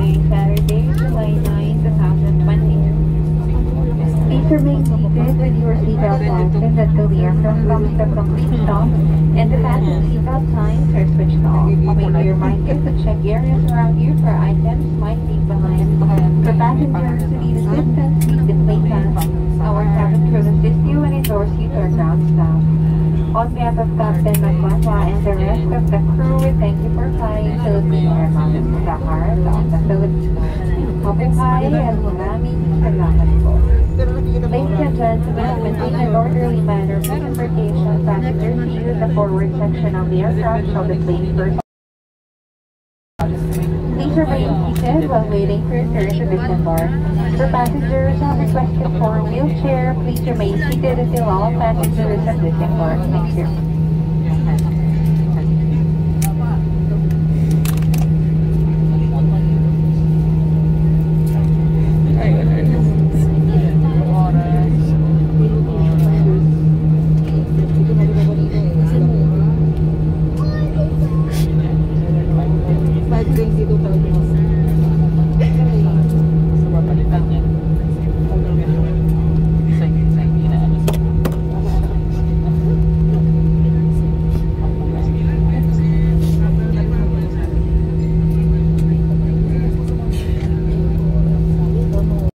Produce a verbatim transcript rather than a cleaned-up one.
today, Saturday, July ninth, twenty twenty. Please remain seated with your seatbelt fastened until the aircraft comes to a complete stop and the fasten seatbelt signs are switched off. You may be reminded to check areas around you for items might leave behind. For passengers who need assistance, please display fast. Our cabin crew will assist you and endorse you to our ground staff. On behalf of Captain Magwasa and the rest of the crew, we thank you for flying Philippine Airlines to the heart of the Philippines. Mabuhay at maraming salamat po. Ladies and gentlemen, maintain an orderly manner for embarkation. Passengers seated in the forward section of the aircraft shall display first. Please remain seated while waiting for your turn to disembark. For passengers who have requested for a wheelchair, please remain seated until all passengers have disembarked. Thank you.